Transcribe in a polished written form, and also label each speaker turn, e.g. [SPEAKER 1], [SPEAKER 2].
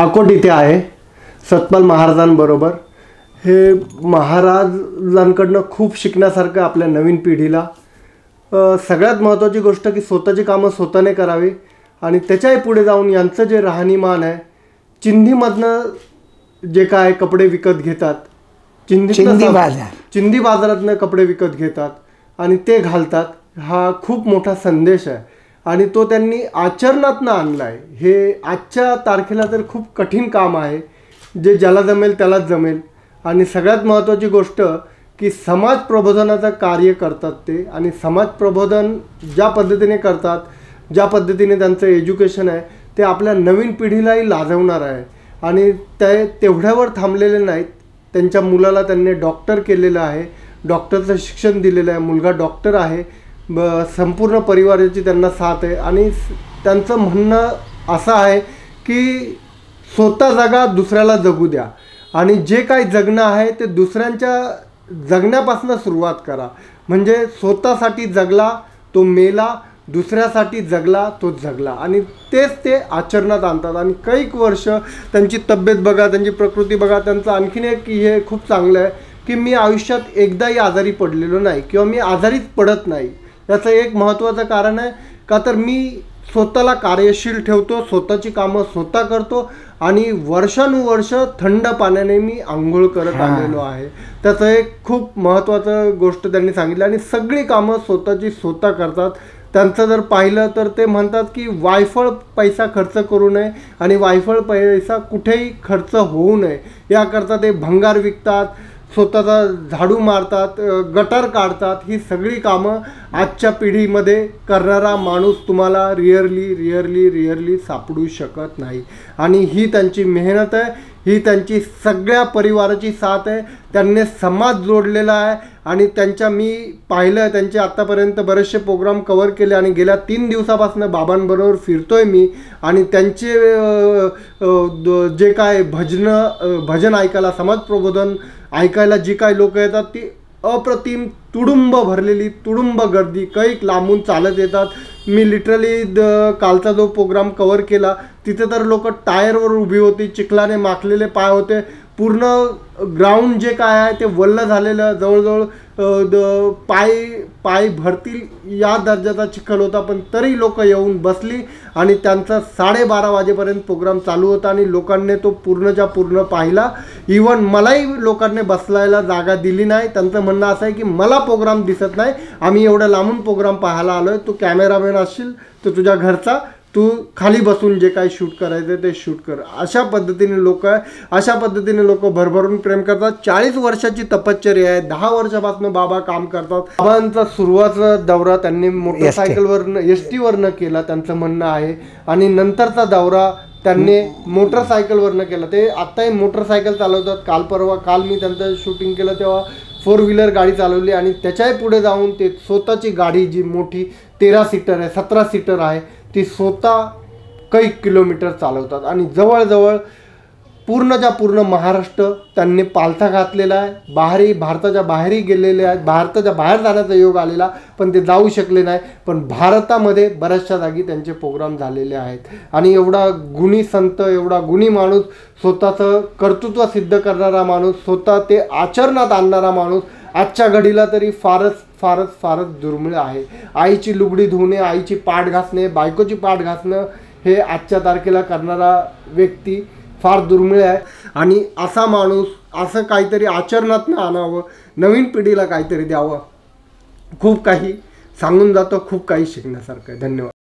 [SPEAKER 1] अकोट इथे आहे सत्यपाल महाराजांबरोबर। हे महाराजांकडनं खूप शिकण्यासारखं आपल्या नवीन पिढीला। सगळ्यात महत्त्वाची गोष्ट की स्वतःची कामं स्वतःने करावी आणि त्याच्याही पुढे जाऊन यांचं जे राहणीमान आहे, चिंधीमधनं जे काय कपडे विकत घेतात, चिंधी बाजारातनं कपडे विकत घेतात आणि ते घालतात, हा खूप मोठा संदेश आहे आणि तो त्यांनी आचरणातनं आणला आहे। हे आजच्या तारखेला तर खूप कठीण काम आहे, जे ज्याला जमेल त्यालाच जमेल। आणि सगळ्यात महत्त्वाची गोष्ट की समाज प्रबोधनाचं कार्य करतात ते, आणि समाज प्रबोधन ज्या पद्धतीने करतात, ज्या पद्धतीने त्यांचं एज्युकेशन आहे, ते आपल्या नवीन पिढीलाही लाजवणार आहे। आणि ते तेवढ्यावर थांबलेले नाहीत, त्यांच्या मुलाला त्यांनी डॉक्टर केलेलं आहे, डॉक्टरचं शिक्षण दिलेलं आहे, मुलगा डॉक्टर आहे, संपूर्ण परिवाराची त्यांना साथ आहे। आणि त्यांचं म्हणणं असं आहे की स्वतः जगा, दुसऱ्याला जगू द्या, आणि जे काही जगणं आहे ते दुसऱ्यांच्या जगण्यापासून सुरुवात करा। म्हणजे स्वतःसाठी जगला तो मेला, दुसऱ्यासाठी जगला तो जगला, आणि तेच ते आचरणात आणतात। आणि कैक वर्ष त्यांची तब्येत बघा, त्यांची प्रकृती बघा। त्यांचं आणखीन एक हे खूप चांगलं आहे की मी आयुष्यात एकदाही आजारी पडलेलो नाही किंवा मी आजारीच पडत नाही। याचं एक महत्त्वाचं कारण आहे का तर मी स्वतःला कार्यशील ठेवतो, स्वतःची कामं स्वतः करतो आणि वर्षानुवर्ष थंड पाण्याने मी आंघोळ करत आलेलो आहे। त्याचं एक खूप महत्त्वाचं गोष्ट त्यांनी सांगितलं। आणि सगळी कामं स्वतःची स्वतः करतात। त्यांचं जर पाहिलं तर ते म्हणतात की वायफळ पैसा खर्च करू नये आणि वायफळ पैसा कुठेही खर्च होऊ नये, याकरता ते भंगार विकतात, स्वतःचा झाडू मारतात, गटार काढतात। ही सगळी कामं आजच्या पिढीमध्ये करणारा माणूस तुम्हाला रिअरली सापडू शकत नाही। आणि ही त्यांची मेहनत आहे, ही त्यांची सगळ्या परिवाराची साथ आहे। त्यांनी समाज जोडलेला आहे आणि मी पाहिलं आहे त्यांचे आत्तापर्यंत बरेचसे प्रोग्राम कव्हर केले आणि गेल्या 3 दिवसापासून बाबांबरोबर फिरतोय मी। आणि त्यांचे जे काय भजन ऐकायला, समाज प्रबोधन ऐकायला जी काही लोक येतात ती अप्रतिम तुडुंब भरलेली, तुडुंब गर्दी, कैक लांबून चालत येतात। मी लिटरली कालचा जो प्रोग्राम कव्हर केला तिथे तर लोक टायरवर उभी होती, चिखलाने माखलेले पाय होते, पूर्ण ग्राउंड जे काय आहे ते वल्ल झालेलं, जवळजवळ पाय भरतील या दर्जाचा चिखल होता, पण तरी लोक येऊन बसली आणि त्यांचा 12:30 वाजेपर्यंत प्रोग्राम चालू होता आणि लोकांनी तो पूर्णच्या पूर्ण पाहिला। इवन मलाही लोकांनी बसलायला जागा दिली नाही। त्यांचं म्हणणं असं आहे की मला प्रोग्राम दिसत नाही, आम्ही एवढं लांबून प्रोग्राम पाहायला आलो आहे, तू कॅमेरामॅन असशील तर तुझ्या घरचा, तू खाली बसून जे काही शूट करायचं ते शूट कर। अशा पद्धतीने लोक आहे, अशा पद्धतीने लोक भरभरून प्रेम करतात। 40 वर्षाची तपश्चर्या आहे, 10 वर्षापासून बाबा काम करतात। बाबांचा सुरुवातीचा दौरा त्यांनी मोटरसायकलवरनं एसटीवरनं केला, त्यांचं म्हणणं आहे, आणि नंतरचा दौरा त्यांनी मोटरसायकलवरनं केला। ते आत्ताही मोटरसायकल चालवतात। काल मी त्यांचं शूटिंग केलं तेव्हा 4 व्हीलर गाडी चालवली, आणि त्याच्याही पुढे जाऊन ते स्वतःची गाडी जी मोठी 13 सीटर आहे, 17 सीटर आहे, ती स्वतः काही किलोमीटर चालवतात। आणि जवळजवळ पूर्णच्या पूर्ण महाराष्ट्र त्यांनी पालथा घातलेला आहे। भारताच्या बाहेरही गेलेले आहेत, भारताच्या बाहेर जाण्याचा योग आलेला, पण ते जाऊ शकले नाही। पण भारतामध्ये बऱ्याचशा जागी त्यांचे प्रोग्राम झालेले आहेत। आणि एवढा गुणी संत, एवढा गुणी माणूस, स्वतःचं कर्तृत्व सिद्ध करणारा माणूस, स्वतः ते आचरणात आणणारा माणूस आजच्या घडीला तरी फारच दुर्मिळ आहे। आईची लुगडी धुणे, आईची पाठ घासणे, बायकोची पाठ घासणं हे आजच्या तारखेला करणारा व्यक्ती फार दुर्मिळ आहे। आणि असा माणूस असं काहीतरी आचरणातनं आणावं, नवीन पिढीला काहीतरी द्यावं, खूप काही सांगून जातं, खूप काही शिकण्यासारखं आहे। धन्यवाद।